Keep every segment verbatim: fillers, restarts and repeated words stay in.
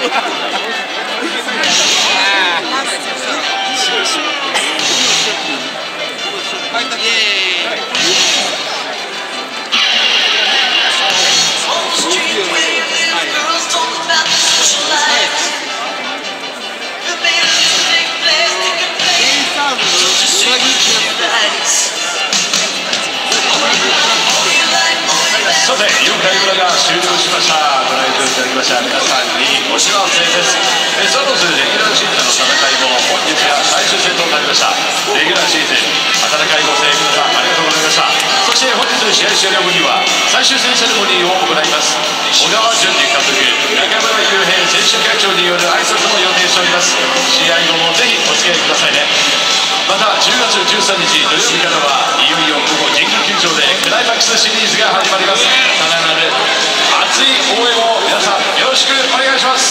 さて、よんかい裏が終了しました。ご覧いただきました皆さんにお知らせです。えスワローズレギュラーシーズンの戦いも本日が最終戦となりました。レギュラーシーズン温かいご声援皆さんありがとうございました。そして本日試合終了後には最終戦セレモニーを行います。小川淳二監督、中村悠平選手会長による挨拶も予定しております。試合後もぜひお付き合いくださいね。またじゅうがつじゅうさんにち土曜日からはいよいよ午後神宮球場でクライマックスシリーズが始まります。さらなる熱い応援を皆さんよろしくお願いします。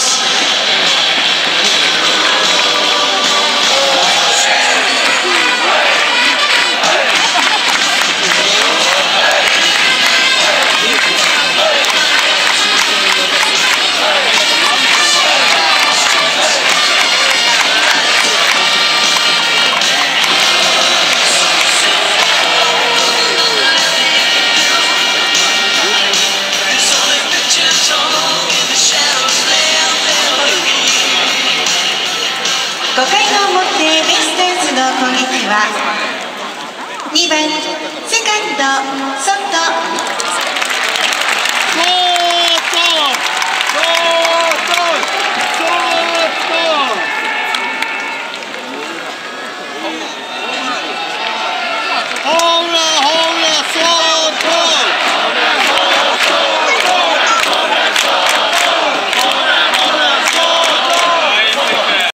ごかいの表ベイスターズの攻撃はにばんセカンドソト。